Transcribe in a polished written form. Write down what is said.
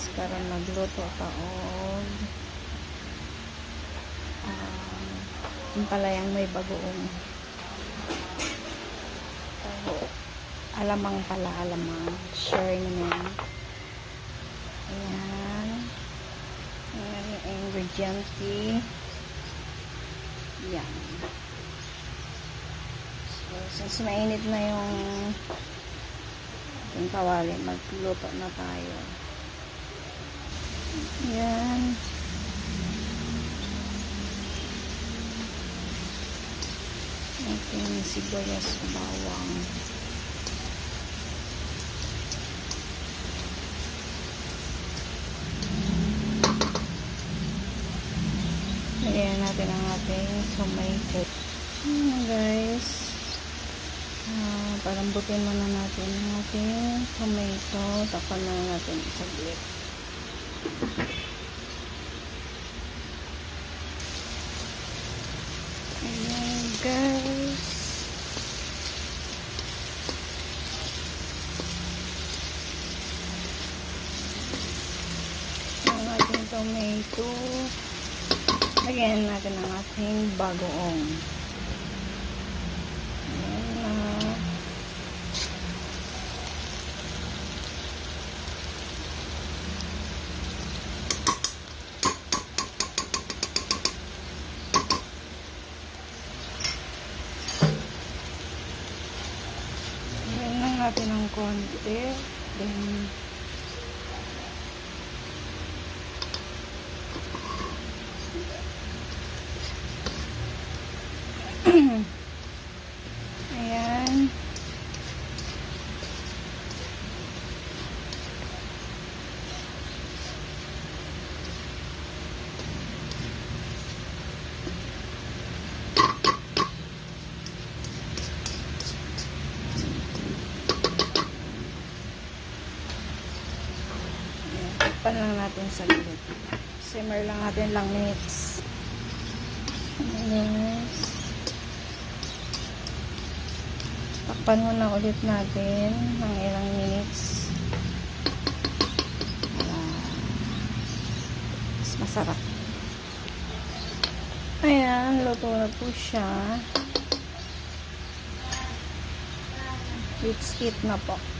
karon magluto ta og ampalayang may bagoong alamang pala, alamang share naman. Ayan yung ingredient yan. So since mainit na yung kawali, magluto na tayo. Ayan. Ating sibuyas, bawang. Lagyan natin ang ating tomato. Ayan guys. Palambutin muna natin ang ating tomato. Takpan na natin saglit. Ayan guys. Ang ating tomato. Lagyan natin ang ating bagoong. Ayan na. Ayan lang natin ng konti. Then ayan. Takpan lang natin sa gilid. Simmer lang natin lang minutes. Yes. Takpan muna ulit natin ng ilang minutes para mas masarap. Ayan, luto na po siya. Let's eat na po.